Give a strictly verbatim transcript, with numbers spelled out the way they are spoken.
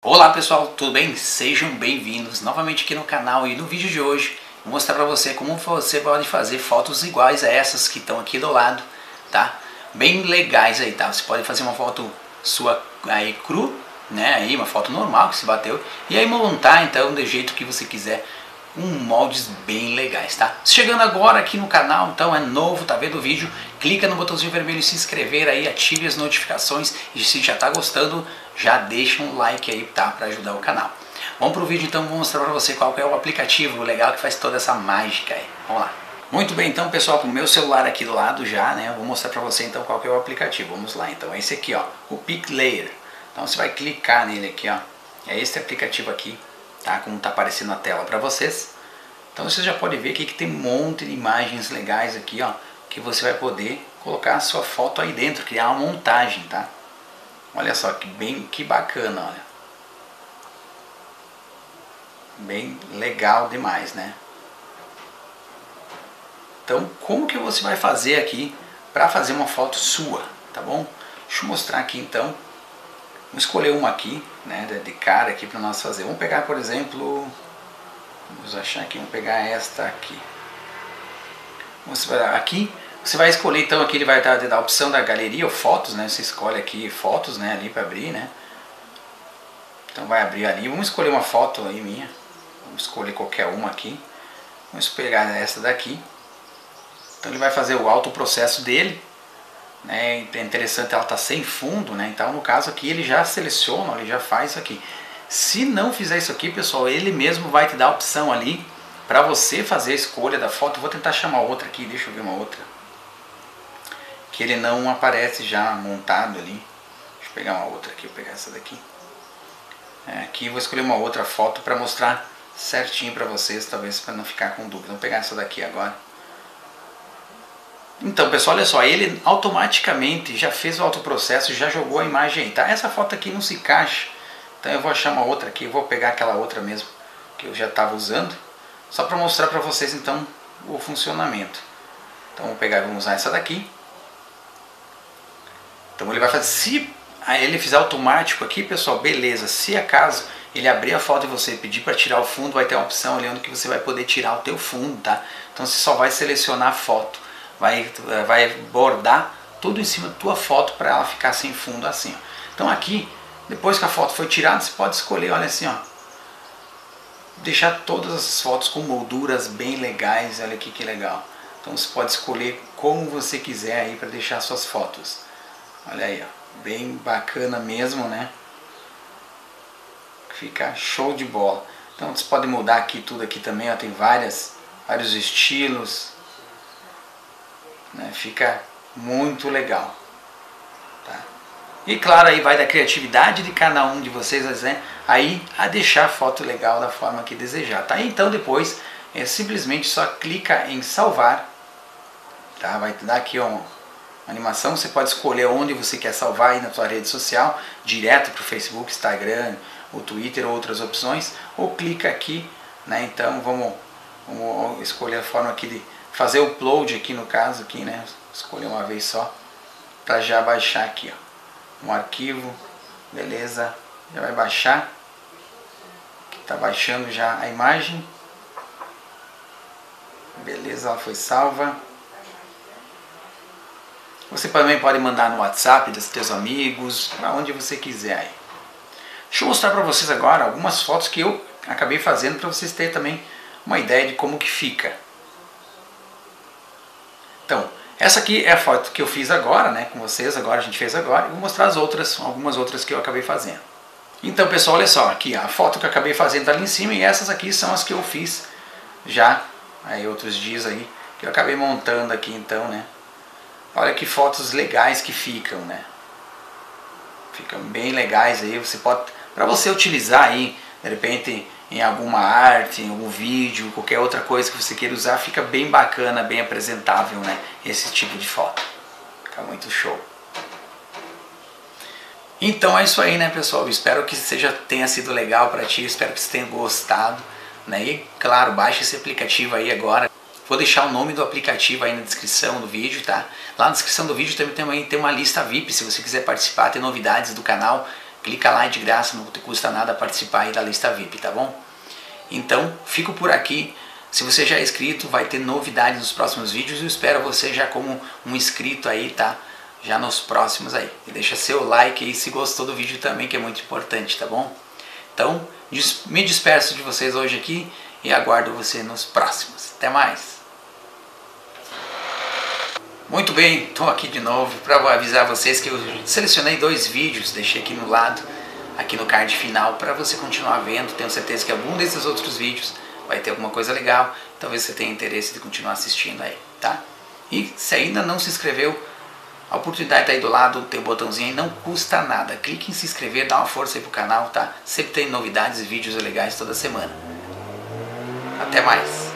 Olá pessoal, tudo bem? Sejam bem-vindos novamente aqui no canal. E no vídeo de hoje vou mostrar para você como você pode fazer fotos iguais a essas que estão aqui do lado, tá? Bem legais aí, tá? Você pode fazer uma foto sua aí cru, né? Aí uma foto normal que se bateu e aí montar então do jeito que você quiser, com moldes bem legais, tá? Chegando agora aqui no canal, então é novo, tá vendo o vídeo? Clica no botãozinho vermelho se inscrever aí, ative as notificações e se já tá gostando, já deixa um like aí, tá? Para ajudar o canal. Vamos pro vídeo então, vou mostrar para você qual que é o aplicativo legal que faz toda essa mágica aí. Vamos lá. Muito bem, então pessoal, com o meu celular aqui do lado já, né? Eu vou mostrar para você então qual que é o aplicativo. Vamos lá, então é esse aqui, ó, o PicLayer. Então você vai clicar nele aqui, ó. É esse aplicativo aqui, tá? Como tá aparecendo na tela para vocês. Então você já pode ver aqui que tem um monte de imagens legais aqui, ó, que você vai poder colocar a sua foto aí dentro, criar uma montagem, tá? Olha só que bem, que bacana, olha. Bem legal demais, né? Então, como que você vai fazer aqui para fazer uma foto sua, tá bom? Deixa eu mostrar aqui então. Vamos escolher uma aqui, né, de cara aqui para nós fazer. Vamos pegar, por exemplo, vamos achar aqui, vamos pegar esta aqui. Você vai, aqui você vai escolher então, aqui ele vai dar a opção da galeria ou fotos, né? Você escolhe aqui fotos, né, ali para abrir, né? Então vai abrir ali. Vamos escolher uma foto aí minha. Vamos escolher qualquer uma aqui. Vamos pegar essa daqui. Então ele vai fazer o autoprocesso dele, né? É interessante, ela tá sem fundo, né? Então no caso aqui ele já seleciona, ele já faz isso aqui. Se não fizer isso aqui, pessoal, ele mesmo vai te dar a opção ali para você fazer a escolha da foto. Eu vou tentar chamar outra aqui, deixa eu ver uma outra. Que ele não aparece já montado ali. Deixa eu pegar uma outra aqui, vou pegar essa daqui. É, aqui eu vou escolher uma outra foto para mostrar certinho para vocês, talvez para não ficar com dúvida. Vou pegar essa daqui agora. Então pessoal, olha só, ele automaticamente já fez o autoprocesso, já jogou a imagem aí, tá? Essa foto aqui não se encaixa, então eu vou achar uma outra aqui, eu vou pegar aquela outra mesmo que eu já estava usando, só para mostrar para vocês então o funcionamento. Então vou pegar, vamos usar essa daqui. Então ele vai fazer, se ele fizer automático aqui, pessoal, beleza. Se acaso ele abrir a foto e você pedir para tirar o fundo, vai ter uma opção ali onde que você vai poder tirar o teu fundo, tá? Então você só vai selecionar a foto, vai, vai bordar tudo em cima da tua foto para ela ficar sem fundo assim, ó. Então aqui, depois que a foto foi tirada, você pode escolher, olha assim, ó, deixar todas as fotos com molduras bem legais, olha aqui que legal. Então você pode escolher como você quiser aí para deixar suas fotos. Olha aí, ó, bem bacana mesmo, né? Fica show de bola. Então você pode mudar aqui tudo aqui também, ó, tem várias, vários estilos, né? Fica muito legal, tá? E claro, aí vai da criatividade de cada um de vocês, né? Aí a deixar a foto legal da forma que desejar, tá? Então depois é simplesmente só clica em salvar, tá? Vai te dar aqui ó, uma animação, você pode escolher onde você quer salvar aí na sua rede social, direto para o Facebook, Instagram, o Twitter ou outras opções, ou clica aqui, né? Então vamos, vamos escolher a forma aqui de fazer o upload aqui no caso aqui, né? Escolher uma vez só para já baixar aqui, ó, um arquivo, beleza? Já vai baixar, tá baixando já a imagem, beleza? Ela foi salva. Você também pode mandar no WhatsApp dos seus amigos, para onde você quiser aí. Deixa eu mostrar para vocês agora algumas fotos que eu acabei fazendo para vocês terem também uma ideia de como que fica. Então, essa aqui é a foto que eu fiz agora, né, com vocês, agora a gente fez agora, e vou mostrar as outras, algumas outras que eu acabei fazendo. Então pessoal, olha só, aqui a foto que eu acabei fazendo tá ali em cima e essas aqui são as que eu fiz já, aí outros dias aí, que eu acabei montando aqui então, né. Olha que fotos legais que ficam, né? Ficam bem legais aí, você pode, para você utilizar aí, de repente, em alguma arte, em algum vídeo, qualquer outra coisa que você queira usar, fica bem bacana, bem apresentável, né? Esse tipo de foto. Fica muito show. Então é isso aí, né, pessoal? Eu espero que seja, tenha sido legal para ti, espero que você tenha gostado, né? E, claro, baixe esse aplicativo aí agora. Vou deixar o nome do aplicativo aí na descrição do vídeo, tá? Lá na descrição do vídeo também tem, tem uma lista V I P, se você quiser participar, ter novidades do canal, clica lá, é de graça, não te custa nada participar aí da lista V I P, tá bom? Então, fico por aqui. Se você já é inscrito, vai ter novidades nos próximos vídeos. Eu espero você já como um inscrito aí, tá? Já nos próximos aí. E deixa seu like aí se gostou do vídeo também, que é muito importante, tá bom? Então, me despeço de vocês hoje aqui e aguardo você nos próximos. Até mais! Muito bem, estou aqui de novo para avisar vocês que eu selecionei dois vídeos, deixei aqui no lado, aqui no card final, para você continuar vendo. Tenho certeza que algum desses outros vídeos vai ter alguma coisa legal, talvez você tenha interesse de continuar assistindo aí, tá? E se ainda não se inscreveu, a oportunidade está aí do lado, tem o botãozinho aí, não custa nada. Clique em se inscrever, dá uma força aí pro canal, tá? Sempre tem novidades e vídeos legais toda semana. Até mais!